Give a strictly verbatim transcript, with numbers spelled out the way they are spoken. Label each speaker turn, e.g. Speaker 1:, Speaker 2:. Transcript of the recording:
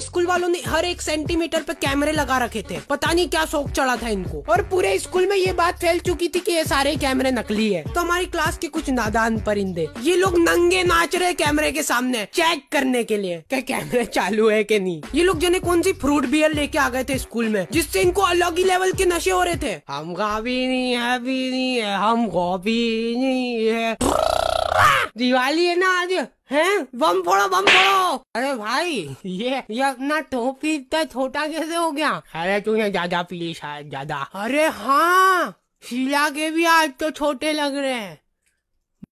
Speaker 1: School वालों ने हर एक सेंटीमीटर पे कैमरे लगा रखे थे। पता नहीं क्या शौक चढ़ा था इनको, और पूरे स्कूल में ये बात फैल चुकी थी कि ये सारे कैमरे नकली है। तो हमारी क्लास के कुछ नादान परिंदे ये लोग नंगे नाच रहे कैमरे के सामने चेक करने के लिए क्या कैमरे चालू है कि नहीं। ये लोग जने कौन सी फ्रूट बियर लेके आ गए थे स्कूल में, जिससे इनको अलग ही लेवल के नशे हो रहे थे। हम भी नहीं है भी नहीं है हम भी नहीं है। दिवाली है ना आज, हैं? बम फोड़ो बम फोड़ो। अरे भाई ये ये अपना टोपी इतना छोटा कैसे हो गया? अरे तूने ज्यादा पी शायद ज्यादा। अरे हाँ, शीला के भी आज तो छोटे लग रहे हैं।